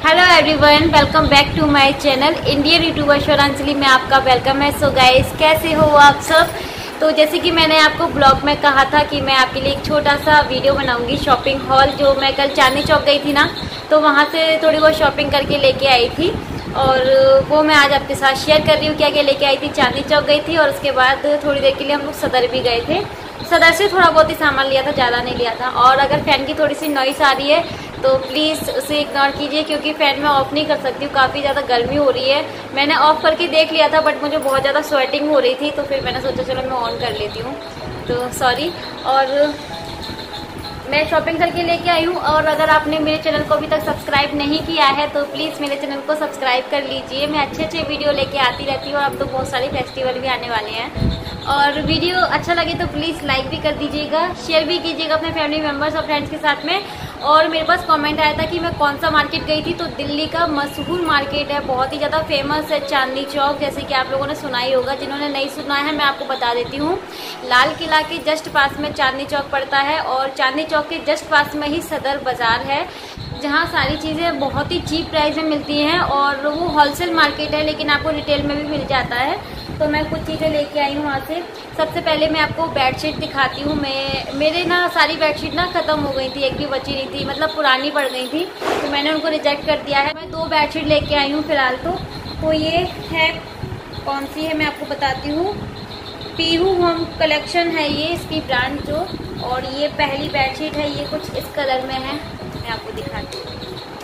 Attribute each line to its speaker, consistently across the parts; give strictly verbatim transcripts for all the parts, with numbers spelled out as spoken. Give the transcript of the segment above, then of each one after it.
Speaker 1: Hello everyone, welcome back to my channel Indian YouTuber Shwaranjali में आपका welcome है। So guys, कैसे हो आप सब। तो जैसे कि मैंने आपको ब्लॉग में कहा था कि मैं आपके लिए एक छोटा सा वीडियो बनाऊंगी शॉपिंग हॉल। जो मैं कल चांदनी चौक गई थी ना, तो वहाँ से थोड़ी बहुत शॉपिंग करके लेके आई थी और वो मैं आज आपके साथ शेयर कर रही हूँ। क्या क्या लेके आई थी। चांदनी चौक गई थी और उसके बाद थोड़ी देर के लिए हम लोग सदर भी गए थे। सदर से थोड़ा बहुत ही सामान लिया था, ज़्यादा नहीं लिया था। और अगर फ़ैन की थोड़ी सी नॉइस आ रही है तो प्लीज़ उसे इग्नोर कीजिए, क्योंकि फ़ैन मैं ऑफ़ नहीं कर सकती हूँ, काफ़ी ज़्यादा गर्मी हो रही है। मैंने ऑफ़ करके देख लिया था बट मुझे बहुत ज़्यादा स्वेटिंग हो रही थी, तो फिर मैंने सोचा चलो मैं ऑन कर लेती हूँ, तो सॉरी। और मैं शॉपिंग करके लेके आई हूँ। और अगर आपने मेरे चैनल को अभी तक सब्सक्राइब नहीं किया है तो प्लीज़ मेरे चैनल को सब्सक्राइब कर लीजिए। मैं अच्छे अच्छे वीडियो लेके आती रहती हूँ और अब तो बहुत सारे फेस्टिवल भी आने वाले हैं। और वीडियो अच्छा लगे तो प्लीज़ लाइक भी कर दीजिएगा, शेयर भी कीजिएगा अपने फैमिली मेम्बर्स और फ्रेंड्स के साथ में। और मेरे पास कमेंट आया था कि मैं कौन सा मार्केट गई थी, तो दिल्ली का मशहूर मार्केट है, बहुत ही ज़्यादा फेमस है चांदनी चौक। जैसे कि आप लोगों ने सुना ही होगा, जिन्होंने नहीं सुना है मैं आपको बता देती हूँ। लाल किला के जस्ट पास में चांदनी चौक पड़ता है और चांदनी चौक के जस्ट पास में ही सदर बाज़ार है, जहाँ सारी चीज़ें बहुत ही चीप प्राइस में मिलती हैं। और वो होलसेल मार्केट है लेकिन आपको रिटेल में भी मिल जाता है। तो मैं कुछ चीज़ें लेके आई हूँ वहाँ से। सबसे पहले मैं आपको बेडशीट दिखाती हूँ। मैं मेरे ना सारी बेडशीट ना ख़त्म हो गई थी, एक भी बची नहीं थी, मतलब पुरानी पड़ गई थी, तो मैंने उनको रिजेक्ट कर दिया है। मैं दो बेडशीट लेके आई हूँ फ़िलहाल तो तो ये है, कौन सी है मैं आपको बताती हूँ। पीहू होम कलेक्शन है ये, इसकी ब्रांड जो। और ये पहली बेडशीट है, ये कुछ इस कलर में है, मैं आपको दिखाती हूँ।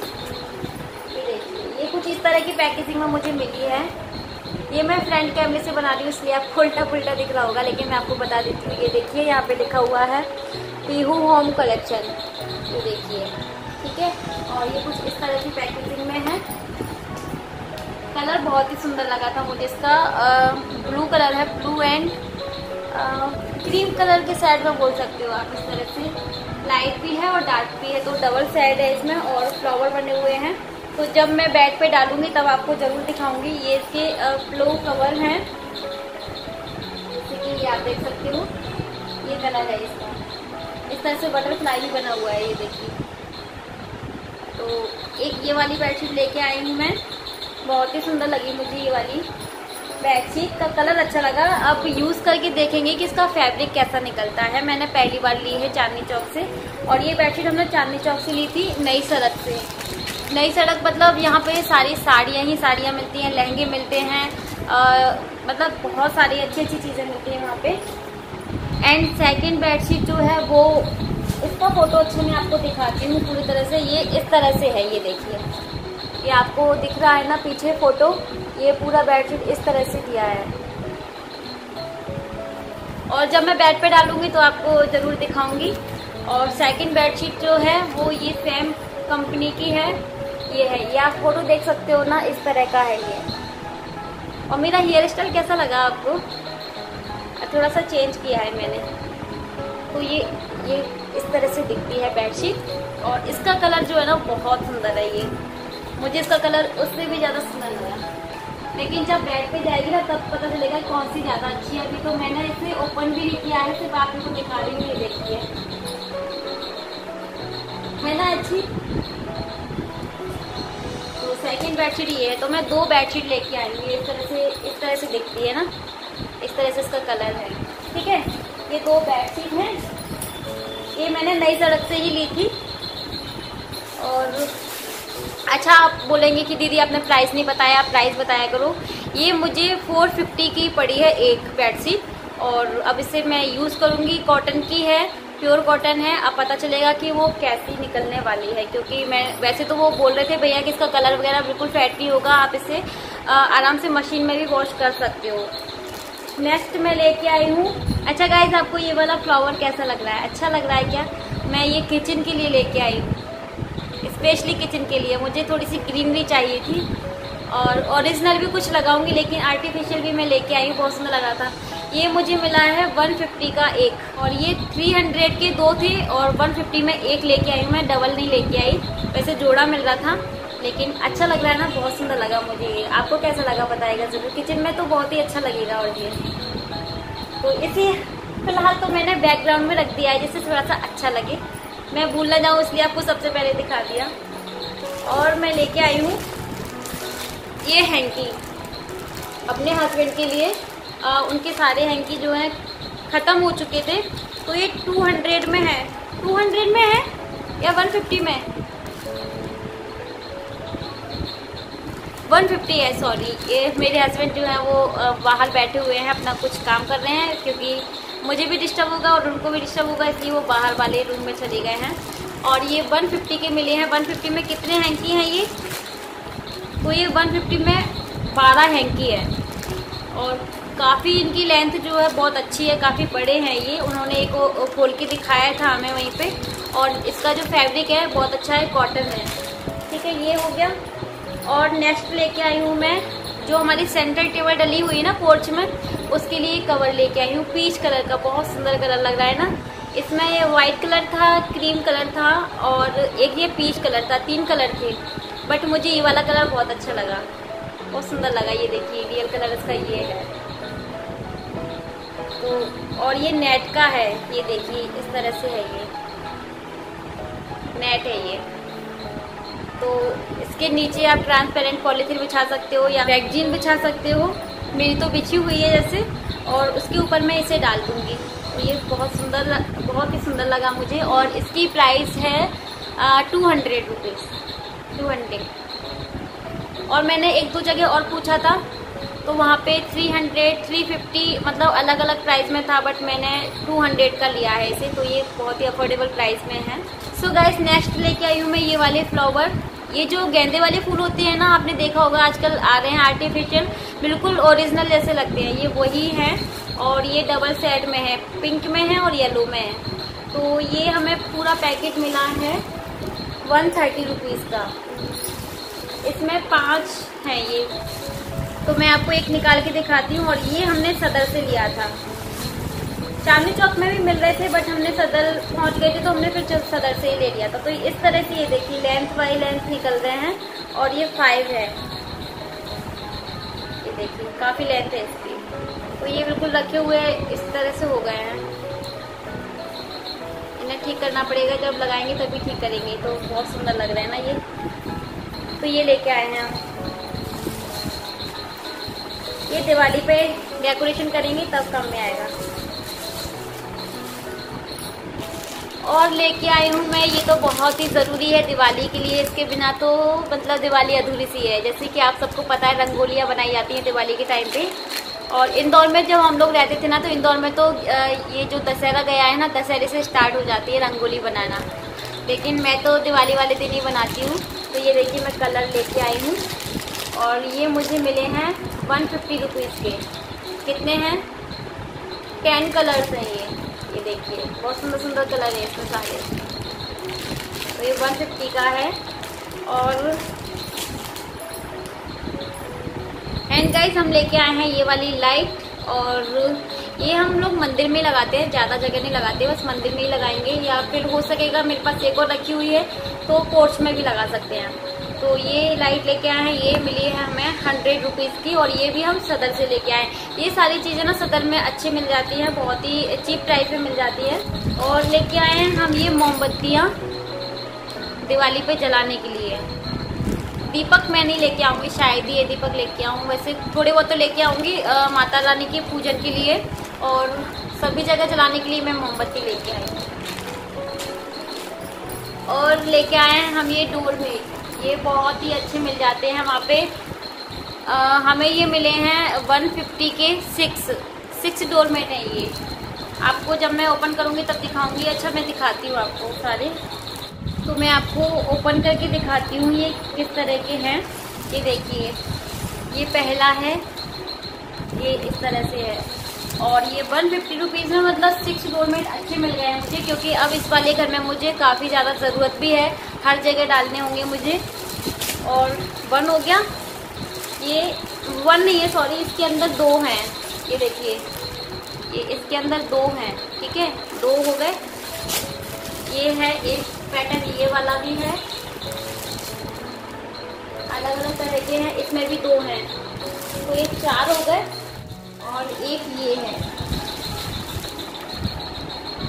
Speaker 1: ये देखिए, ये कुछ इस तरह की पैकेजिंग में मुझे मिली है। ये मैं फ्रंट कैमरे से बना रही हूँ इसलिए आपको उल्टा पुल्टा दिख रहा होगा, लेकिन मैं आपको बता देती हूँ। ये देखिए, यहाँ पे लिखा हुआ है पीहू होम कलेक्शन, ये देखिए, ठीक है। और ये कुछ इस तरह की पैकेजिंग में है। कलर बहुत ही सुंदर लगा था मुझे इसका। ब्लू कलर है, ब्लू एंड क्रीम कलर के साइड में बोल सकते हो आप। इस तरह से लाइट भी है और डार्क भी है, तो डबल साइड है इसमें और फ्लावर बने हुए हैं। तो जब मैं बैग पे डालूंगी तब आपको जरूर दिखाऊंगी। ये इसके फ्लो कवर हैं, जैसे कि ये आप देख सकते हो, ये कलर है इसका। इस तरह से बटरफ्लाई भी बना हुआ है, ये देखिए। तो एक ये वाली बेडशीट लेके आई हूँ मैं, बहुत ही सुंदर लगी मुझे ये वाली बेडशीट। का कलर अच्छा लगा। अब यूज़ करके देखेंगे कि इसका फैब्रिक कैसा निकलता है। मैंने पहली बार ली है चांदनी चौक से, और ये बेडशीट हमने चांदनी चौक से ली थी, नई सड़क से। नई सड़क मतलब यहाँ पे सारी साड़ियाँ ही साड़ियाँ मिलती हैं, लहंगे मिलते हैं, आ, मतलब बहुत सारी अच्छी अच्छी चीज़ें मिलती हैं वहाँ पे। एंड सेकंड बेडशीट जो है वो, इसका फोटो अच्छा मैं आपको दिखाती हूँ पूरी तरह से। ये इस तरह से है, ये देखिए, ये आपको दिख रहा है ना पीछे फोटो। ये पूरा बेडशीट इस तरह से दिया है, और जब मैं बेड पे डालूंगी तो आपको ज़रूर दिखाऊंगी। और सेकंड बेडशीट जो है वो ये सेम कंपनी की है, ये है, ये आप फोटो देख सकते हो ना, इस तरह का है ये। और मेरा हेयर स्टाइल कैसा लगा आपको, थोड़ा सा चेंज किया है मैंने। तो ये ये इस तरह से दिखती है बेडशीट, और इसका कलर जो है ना बहुत सुंदर है। ये मुझे इसका कलर उससे भी ज़्यादा सुंदर लगा, लेकिन जब बेड पे जाएगी ना तब पता चलेगा कौन सी ज़्यादा अच्छी है। अभी तो मैंने इसे ओपन भी नहीं किया है, सिर्फ आप इनको दिखा रही हूँ। ये देखिए, है ना अच्छी। तो सेकंड बेडशीट ये है। तो मैं दो बेडशीट लेके आई हूँ। ये इस तरह से इस तरह से दिखती है ना, इस तरह से इसका कलर है, ठीक है। ये दो बेडशीट हैं, ये मैंने नई सड़क से ही ली थी। और अच्छा, आप बोलेंगे कि दीदी आपने प्राइस नहीं बताया, आप प्राइस बताया करो। ये मुझे फोर फिफ्टी की पड़ी है एक बेडशीट, और अब इसे मैं यूज़ करूँगी। कॉटन की है, प्योर कॉटन है। अब पता चलेगा कि वो कैसी निकलने वाली है, क्योंकि मैं वैसे तो वो बोल रहे थे भैया कि इसका कलर वगैरह बिल्कुल फेड नहीं होगा, आप इसे आराम से मशीन में भी वॉश कर सकते हो। नेक्स्ट मैं लेके आई हूँ। अच्छा गाइज, आपको ये वाला फ्लावर कैसा लग रहा है, अच्छा लग रहा है क्या। मैं ये किचन के लिए लेके आई हूँ, स्पेशली किचन के लिए। मुझे थोड़ी सी ग्रीनरी चाहिए थी, और ओरिजिनल भी कुछ लगाऊंगी, लेकिन आर्टिफिशियल भी मैं लेके आई हूँ, बहुत सुंदर लगा था। ये मुझे मिला है वन फिफ्टी का एक, और ये थ्री हंड्रेड के दो थे और वन फिफ्टी में एक लेके आई हूँ मैं, डबल नहीं लेके आई। वैसे जोड़ा मिल रहा था, लेकिन अच्छा लग रहा है ना, बहुत सुंदर लगा मुझे ये। आपको कैसा लगा बताइएगा जरूर। किचन में तो बहुत ही अच्छा लगेगा। और ये तो इसी फिलहाल तो मैंने बैकग्राउंड में रख दिया है, जिससे थोड़ा सा अच्छा लगे, मैं भूल ना जाऊँ, इसलिए आपको सबसे पहले दिखा दिया। और मैं लेके आई हूँ ये हैंकी अपने हस्बैंड के लिए। आ, उनके सारे हैंकी जो हैं ख़त्म हो चुके थे, तो ये टू हंड्रेड में है। टू हंड्रेड में है या वन फिफ्टी में? वन फिफ्टी है, सॉरी। ये मेरे हस्बैंड जो हैं वो बाहर बैठे हुए हैं, अपना कुछ काम कर रहे हैं, क्योंकि मुझे भी डिस्टर्ब होगा और उनको भी डिस्टर्ब होगा, इसलिए वो बाहर वाले रूम में चले गए हैं। और ये वन फिफ्टी के मिले हैं। वन फिफ्टी में कितने हैंकी हैं ये? तो ये वन फिफ्टी में बारह हैंकी है और काफ़ी इनकी लेंथ जो है बहुत अच्छी है, काफ़ी बड़े हैं ये। उन्होंने एक खोल के दिखाया था हमें वहीं पे, और इसका जो फैब्रिक है बहुत अच्छा है, कॉटन है। ठीक है, ये हो गया। और नेक्स्ट लेके आई हूँ मैं, जो हमारी सेंटर टेबल डली हुई है ना पोर्च में, उसके लिए कवर लेके आई हूँ पीच कलर का। बहुत सुंदर कलर लग रहा है ना। इसमें ये वाइट कलर था, क्रीम कलर था और एक ये पीच कलर था। तीन कलर थे, बट मुझे ये वाला कलर बहुत अच्छा लगा, बहुत सुंदर लगा। ये देखिए रियल कलर इसका ये है। तो और ये नेट का है, ये देखिए इस तरह से है, ये नेट है ये। तो इसके नीचे आप ट्रांसपेरेंट पॉलीथीन बिछा सकते हो या मैगजीन बिछा सकते हो। मेरी तो बिछी हुई है जैसे, और उसके ऊपर मैं इसे डाल दूंगी। तो ये बहुत सुंदर, बहुत ही सुंदर लगा मुझे। और इसकी प्राइस है two hundred rupees, two hundred. और मैंने एक दो जगह और पूछा था, तो वहाँ पे थ्री हंड्रेड, थ्री फिफ्टी मतलब अलग अलग प्राइस में था, बट मैंने टू हंड्रेड का लिया है इसे। तो ये बहुत ही अफोर्डेबल प्राइस में है। सो गाइस, नेक्स्ट लेके आई हूँ मैं ये वाले फ्लावर। ये जो गेंदे वाले फूल होते हैं ना, आपने देखा होगा आजकल आ रहे हैं आर्टिफिशियल, बिल्कुल ओरिजिनल जैसे लगते हैं, ये वही हैं। और ये डबल सेट में है, पिंक में है और येलो में है। तो ये हमें पूरा पैकेट मिला है वन थर्टी रुपीज़ का। इसमें पाँच हैं ये, तो मैं आपको एक निकाल के दिखाती हूँ। और ये हमने सदर से लिया था, चांदनी चौक में भी मिल रहे थे, बट हमने सदर पहुँच गए थे तो हमने फिर सदर से ही ले लिया था। तो इस तरह से ये देखिए लेंथ बाई लेंथ निकल रहे हैं। और ये फाइव है, ये देखिए काफ़ी लेंथ है इसकी। तो ये बिल्कुल रखे हुए इस तरह से हो गए हैं। इन्हें ठीक करना पड़ेगा, जब लगाएंगे तभी ठीक करेंगे। तो बहुत सुंदर लग रहा है ना ये। तो ये लेके आए हैं हम, ये दिवाली पे डेकोरेशन करेंगे तब काम में आएगा। और लेके आई हूँ मैं, ये तो बहुत ही ज़रूरी है दिवाली के लिए, इसके बिना तो मतलब दिवाली अधूरी सी है। जैसे कि आप सबको पता है रंगोलियाँ बनाई जाती हैं दिवाली के टाइम पे। और इंदौर में जब हम लोग रहते थे ना, तो इंदौर में तो ये जो दशहरा गया है ना, दशहरे से स्टार्ट हो जाती है रंगोली बनाना। लेकिन मैं तो दिवाली वाले दिन ही बनाती हूँ। तो ये देखिए मैं कलर लेके आई हूँ, और ये मुझे मिले हैं वन फिफ्टी रुपीज़ के। कितने हैं? टेन कलर्स हैं ये ये देखिए बहुत सुंदर सुंदर कलर है इसमें सारे। तो ये वन फिफ्टी का है। और एंड गाइस, हम लेके आए हैं ये वाली लाइट, और ये हम लोग मंदिर में लगाते हैं, ज़्यादा जगह नहीं लगाते, बस मंदिर में ही लगाएंगे। या फिर हो सकेगा मेरे पास एक और रखी हुई है तो पोर्च में भी लगा सकते हैं। तो ये लाइट लेके आए हैं, ये मिली है हमें हंड्रेड रुपीज़ की, और ये भी हम सदर से लेके आए हैं। ये सारी चीज़ें ना सदर में अच्छी मिल जाती हैं, बहुत ही चीप प्राइस में मिल जाती है। और लेके आए हैं हम ये मोमबत्तियाँ दिवाली पे जलाने के लिए। दीपक मैं नहीं लेके आऊँगी, शायद ही ये दीपक लेके आऊँ, वैसे थोड़े बहुत तो लेके आऊँगी माता रानी के पूजन के लिए, और सभी जगह जलाने के लिए मैं मोमबत्ती लेके आई हूँ। और लेके आए हैं हम ये डोरमेट, ये बहुत ही अच्छे मिल जाते हैं वहाँ पे। आ, हमें ये मिले हैं वन फिफ्टी के सिक्स सिक्स डोरमेट हैं ये। आपको जब मैं ओपन करूँगी तब दिखाऊँगी। अच्छा, मैं दिखाती हूँ आपको सारे। तो मैं आपको ओपन करके दिखाती हूँ ये किस तरह के हैं। ये देखिए, ये पहला है, ये इस तरह से है। और ये वन फिफ्टी रुपीज़ में मतलब सिक्स डोरमेट अच्छे मिल गए हैं मुझे, क्योंकि अब इस वाले घर में मुझे काफ़ी ज़्यादा ज़रूरत भी है, हर जगह डालने होंगे मुझे। और वन हो गया, ये वन नहीं है सॉरी, इसके अंदर दो हैं। ये देखिए, ये इसके अंदर दो हैं, ठीक है, दो हो गए। ये है एक पैटर्न, ये वाला भी है, अलग अलग तरह के हैं, इसमें भी दो हैं, तो ये चार हो गए। और एक ये है,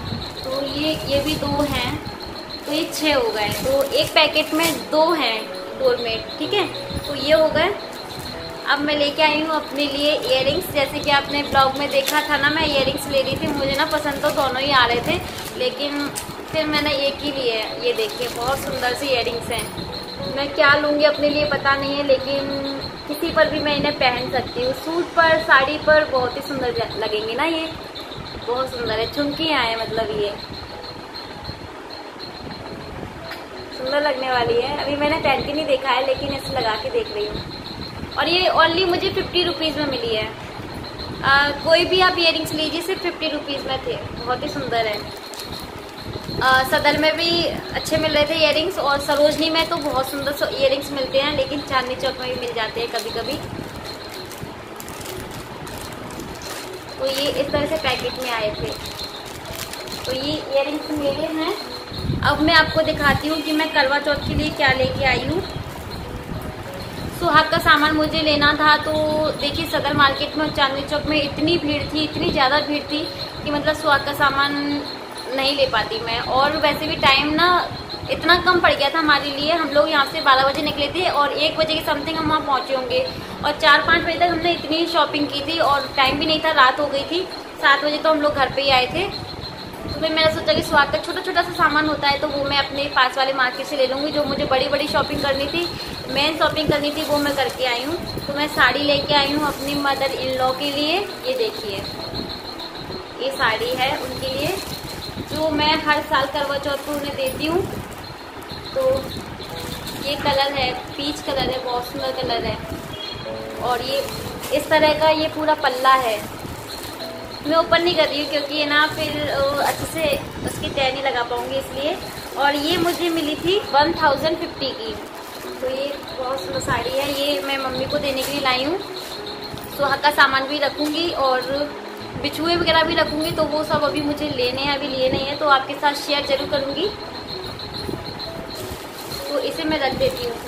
Speaker 1: तो ये ये भी दो हैं, तो ये छः हो गए। तो एक पैकेट में दो हैं, डोरमेट। ठीक है, तो ये हो गए। अब मैं लेके आई हूँ अपने लिए इयररिंग्स। जैसे कि आपने ब्लॉग में देखा था ना, मैं इयररिंग्स ले रही थी। मुझे ना पसंद तो दोनों ही आ रहे थे, लेकिन फिर मैंने एक ही लिए है। ये देखिए बहुत सुंदर सी इयररिंग्स हैं। मैं क्या लूँगी अपने लिए पता नहीं है, लेकिन किसी पर भी मैं इन्हें पहन सकती हूँ। सूट पर, साड़ी पर बहुत ही सुंदर लगेंगी ना। ये बहुत सुंदर है, झुमकियाँ हैं मतलब ये सुंदर लगने वाली है। अभी मैंने पहन के नहीं देखा है, लेकिन इसे लगा के देख रही हूँ। और ये ओनली मुझे फिफ्टी रुपीज़ में मिली है। आ, कोई भी आप इयररिंग्स लीजिए, सिर्फ फिफ्टी रुपीज़ में थे। बहुत ही सुंदर है। आ, सदर में भी अच्छे मिल रहे थे इयररिंग्स, और सरोजनी में तो बहुत सुंदर इयररिंग्स मिलते हैं, लेकिन चांदनी चौक में भी मिल जाते हैं कभी कभी। तो ये इस तरह से पैकेट में आए थे। तो ये इयररिंग्स मेरे हैं। अब मैं आपको दिखाती हूँ कि मैं करवा चौथ के लिए क्या लेके आई हूँ। सुहाग का सामान मुझे लेना था, तो देखिए सदर मार्केट में और चांदनी चौक में इतनी भीड़ थी, इतनी ज़्यादा भीड़ थी कि मतलब सुहाग का सामान नहीं ले पाती मैं। और वैसे भी टाइम ना इतना कम पड़ गया था हमारे लिए। हम लोग यहाँ से बारह बजे निकले थे और एक बजे के समथिंग हम वहाँ पहुँचे होंगे, और चार पाँच बजे तक हमने इतनी शॉपिंग की थी और टाइम भी नहीं था, रात हो गई थी। सात बजे तो हम लोग घर पे ही आए थे। तो फिर मैंने सोचा कि सुहाग का छोटा छोटा सा सामान होता है, तो वो मैं अपने पास वाले मार्केट से ले लूँगी। जो मुझे बड़ी बड़ी शॉपिंग करनी थी, मेन शॉपिंग करनी थी, वो मैं करके आई हूँ। तो मैं साड़ी लेके आई हूँ अपनी मदर इन लॉ के लिए। ये देखिए, ये साड़ी है उनके लिए, जो मैं हर साल करवा चौथ को उन्हें देती हूँ। तो ये कलर है, पीच कलर है, बहुत सुंदर कलर है। और ये इस तरह का ये पूरा पल्ला है। मैं ओपन नहीं कर रही हूँ क्योंकि ये ना फिर अच्छे से उसकी तय नहीं लगा पाऊंगी, इसलिए। और ये मुझे मिली थी वन थाउजेंड फिफ्टी की। तो ये बहुत सुंदर साड़ी है। ये मैं मम्मी को देने के लिए लाई हूँ। सुहाग का सामान भी रखूँगी और बिछुए वगैरह भी रखूँगी, तो वो सब अभी मुझे लेने हैं, अभी लिए नहीं है, तो आपके साथ शेयर जरूर करूँगी। तो इसे मैं रख देती हूँ।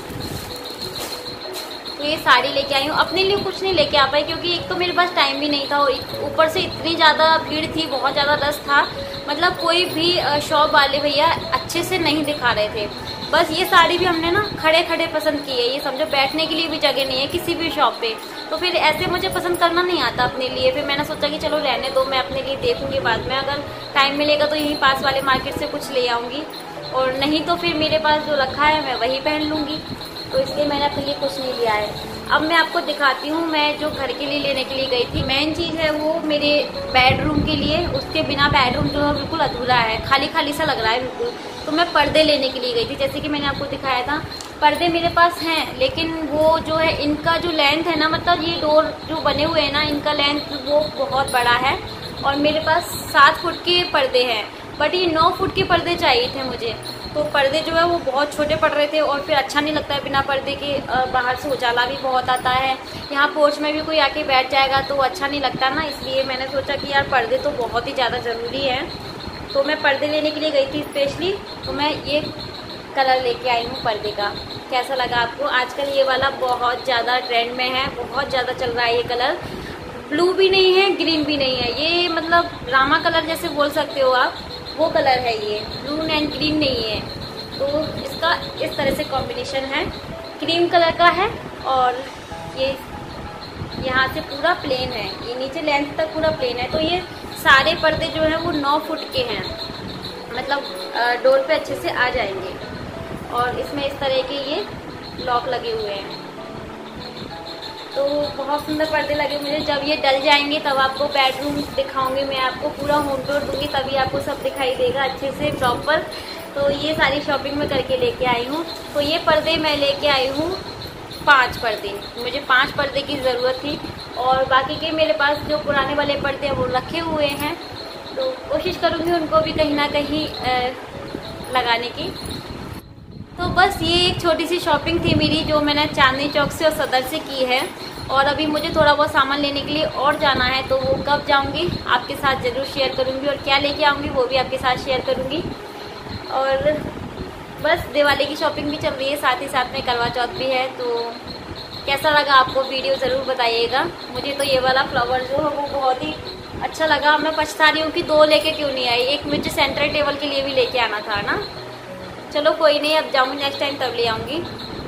Speaker 1: तो ये साड़ी लेके आई हूँ। अपने लिए कुछ नहीं लेके आ पाई क्योंकि एक तो मेरे पास टाइम भी नहीं था, और ऊपर से इतनी ज़्यादा भीड़ थी, बहुत ज़्यादा रश था। मतलब कोई भी शॉप वाले भैया अच्छे से नहीं दिखा रहे थे। बस ये साड़ी भी हमने ना खड़े खड़े पसंद की है। ये समझो बैठने के लिए भी जगह नहीं है किसी भी शॉप पे, तो फिर ऐसे मुझे पसंद करना नहीं आता अपने लिए। फिर मैंने सोचा कि चलो रहने दो, मैं अपने लिए देखूंगी बाद में। अगर टाइम मिलेगा तो यहीं पास वाले मार्केट से कुछ ले आऊँगी, और नहीं तो फिर मेरे पास जो रखा है मैं वही पहन लूँगी। तो इसलिए मैंने अपने लिए कुछ नहीं लिया है। अब मैं आपको दिखाती हूँ मैं जो घर के लिए लेने के लिए गई थी। मेन चीज़ है वो मेरे बेडरूम के लिए। उसके बिना बेडरूम जो है बिल्कुल अधूरा है, खाली खाली सा लग रहा है बिल्कुल। तो मैं पर्दे लेने के लिए गई थी। जैसे कि मैंने आपको दिखाया था, पर्दे मेरे पास हैं, लेकिन वो जो है इनका जो लेंथ है ना, मतलब ये डोर जो बने हुए हैं ना, इनका लेंथ वो बहुत बड़ा है। और मेरे पास सात फुट के पर्दे हैं, बट ये नौ फुट के पर्दे चाहिए थे मुझे। तो पर्दे जो है वो बहुत छोटे पड़ रहे थे, और फिर अच्छा नहीं लगता है बिना पर्दे के। बाहर से उजाला भी बहुत आता है, यहाँ पोर्च में भी कोई आके बैठ जाएगा तो अच्छा नहीं लगता ना। इसलिए मैंने सोचा कि यार पर्दे तो बहुत ही ज़्यादा ज़रूरी है। तो मैं पर्दे लेने के लिए गई थी स्पेशली। तो मैं ये कलर लेके आई हूँ पर्दे का। कैसा लगा आपको? आजकल ये वाला बहुत ज़्यादा ट्रेंड में है, बहुत ज़्यादा चल रहा है ये कलर। ब्लू भी नहीं है, ग्रीन भी नहीं है, ये मतलब रामा कलर जैसे बोल सकते हो आप, वो कलर है ये। ब्लू एंड ग्रीन नहीं है। तो इसका इस तरह से कॉम्बिनेशन है, क्रीम कलर का है। और ये यहाँ से पूरा प्लेन है, ये नीचे लेंथ तक पूरा प्लेन है। तो ये सारे पर्दे जो हैं वो नौ फुट के हैं, मतलब डोर पे अच्छे से आ जाएंगे। और इसमें इस तरह के ये लॉक लगे हुए हैं। तो बहुत सुंदर पर्दे लगे मुझे। जब ये डल जाएंगे तब आपको बेडरूम दिखाऊंगी, मैं आपको पूरा होम टूर दूंगी, तभी आपको सब दिखाई देगा अच्छे से प्रॉपर। तो ये सारी शॉपिंग मैं करके लेके आई हूँ। तो ये पर्दे मैं लेके आई हूँ पांच पर्दे। मुझे पांच पर्दे की ज़रूरत थी, और बाकी के मेरे पास जो पुराने वाले पर्दे हैं वो रखे हुए हैं। तो कोशिश करूँगी उनको भी कहीं ना कहीं लगाने की। तो बस ये एक छोटी सी शॉपिंग थी मेरी, जो मैंने चांदनी चौक से और सदर से की है। और अभी मुझे थोड़ा बहुत सामान लेने के लिए और जाना है, तो वो कब जाऊंगी आपके साथ ज़रूर शेयर करूंगी, और क्या लेके आऊंगी वो भी आपके साथ शेयर करूंगी। और बस दिवाली की शॉपिंग भी चल रही है, साथ ही साथ में करवा चौथ भी है। तो कैसा लगा आपको वीडियो ज़रूर बताइएगा। मुझे तो ये वाला फ्लावर जो है वो बहुत ही अच्छा लगा। मैं पछता रही हूँ कि दो लेके क्यों नहीं आई, एक मुझे सेंटर टेबल के लिए भी लेके आना था ना। चलो कोई नहीं, अब जाऊँगी नेक्स्ट टाइम तब ले आऊँगी।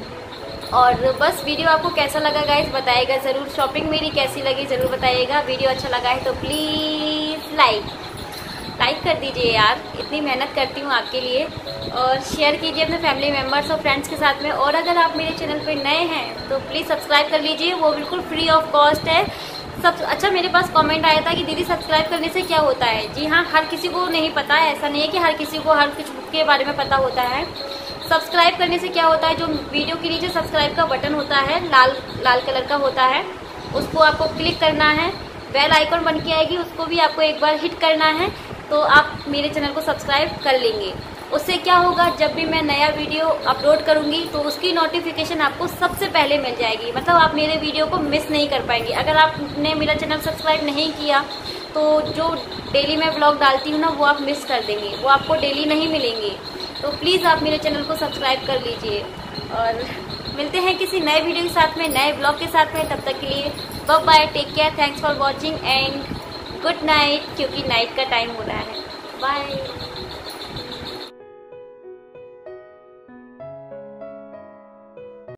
Speaker 1: और बस वीडियो आपको कैसा लगा गाइस बताइएगा ज़रूर। शॉपिंग मेरी कैसी लगी ज़रूर बताइएगा। वीडियो अच्छा लगा है तो प्लीज़ लाइक लाइक कर दीजिए यार, इतनी मेहनत करती हूँ आपके लिए। और शेयर कीजिए अपने फैमिली मेम्बर्स और फ्रेंड्स के साथ में। और अगर आप मेरे चैनल पर नए हैं तो प्लीज़ सब्सक्राइब कर लीजिए, वो बिल्कुल फ्री ऑफ कॉस्ट है। सब अच्छा, मेरे पास कमेंट आया था कि दीदी सब्सक्राइब करने से क्या होता है। जी हाँ, हर किसी को नहीं पता है, ऐसा नहीं है कि हर किसी को हर कुछ के बारे में पता होता है। सब्सक्राइब करने से क्या होता है, जो वीडियो के नीचे सब्सक्राइब का बटन होता है लाल लाल कलर का होता है, उसको आपको क्लिक करना है। बेल आइकन बन के आएगी, उसको भी आपको एक बार हिट करना है, तो आप मेरे चैनल को सब्सक्राइब कर लेंगे। उससे क्या होगा, जब भी मैं नया वीडियो अपलोड करूंगी तो उसकी नोटिफिकेशन आपको सबसे पहले मिल जाएगी। मतलब आप मेरे वीडियो को मिस नहीं कर पाएंगे। अगर आपने मेरा चैनल सब्सक्राइब नहीं किया तो जो डेली मैं व्लॉग डालती हूँ ना, वो आप मिस कर देंगे, वो आपको डेली नहीं मिलेंगे। तो प्लीज़ आप मेरे चैनल को सब्सक्राइब कर लीजिए। और मिलते हैं किसी नए वीडियो के साथ में, नए ब्लॉग के साथ में। तब तक के लिए bye bye, take care, thanks for watching and good night, क्योंकि नाइट का टाइम हो रहा है। बाय।